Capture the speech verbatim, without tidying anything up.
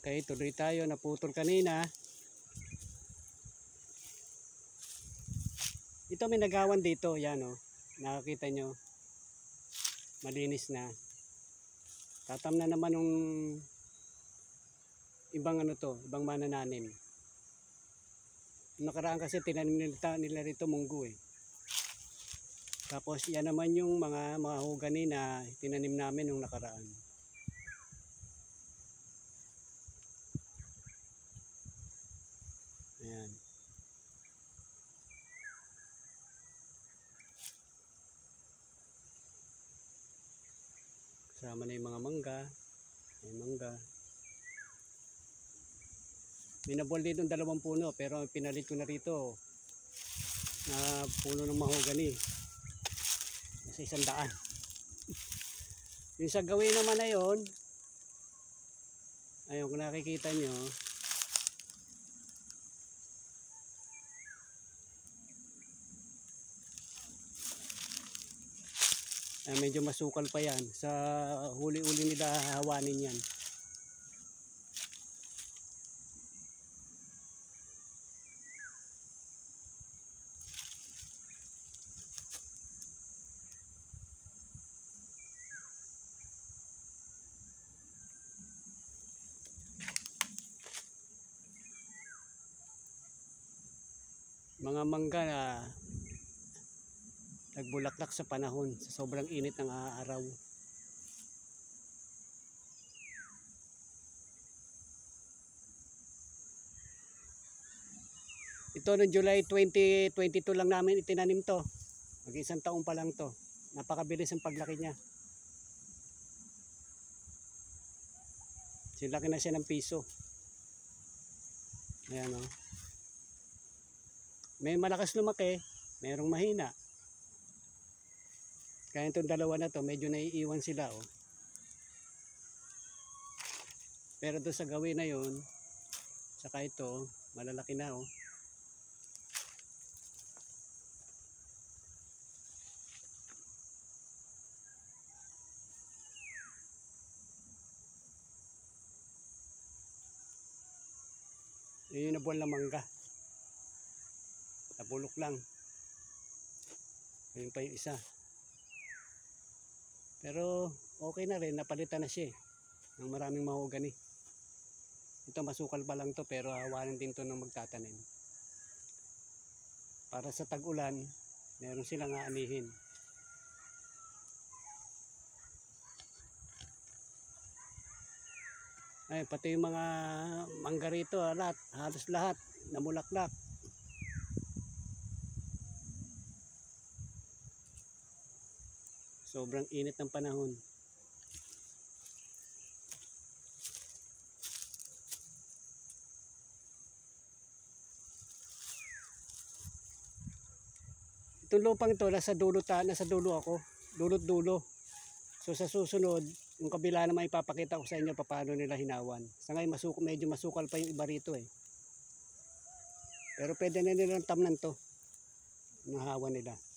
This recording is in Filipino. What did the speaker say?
Okay, tuloy tayo. Naputol kanina. Ito may nagawan dito. Yan o. Oh. Nakakita nyo. Malinis na. Tatam na naman ng ibang ano to. Ibang manananim. Nakaraan kasi tinanim nila, nila rito munggo eh. Tapos yan naman yung mga mahogani na tinanim namin nung nakaraan. Ayan. Kasama na yung mga mangga. May mangga. Binabol dito ng dalawang puno pero pinalit ko na rito na puno ng mahogani. Nasa isang daan. Yung sa gawin naman na yun, ayun kung nakikita nyo, ay, medyo masukal pa yan. Sa huli-uli nila hawanin yan. Mga mangga na nagbulaklak sa panahon sa sobrang init ng araw. Ito noong July twenty twenty-two lang namin itinanim to. Mag-isang taon pa lang to. Napakabilis ang paglaki niya. Silaki na siya ng piso. Ayan o. Oh. May malakas lumaki, mayroong mahina. Kaya itong dalawa na to, medyo naiiwan sila oh. Pero doon sa gawin na yun, saka ito, malalaki na oh. Yun yung nabuwal na mangga. Nabulok lang. Yun pa yung isa. Pero okay na rin, napalitan na siya ng maraming mahogani. Ito masukal pa lang to pero hawanin din to ng magtatanim. Para sa tag-ulan, meron silang aanihin. Ay, pati yung mga mangga rito, lahat, halos lahat namulaklak. Sobrang init ng panahon. Itong lupang ito, nasa dulo, ta, nasa dulo ako. Dulot dulo. So sa susunod, yung kabila naman ipapakita ko sa inyo paano nila hinawan. Sa ngayon, masuk medyo masukal pa yung iba rito eh. Pero pwede na nilang tamnan to. Nahawan nila.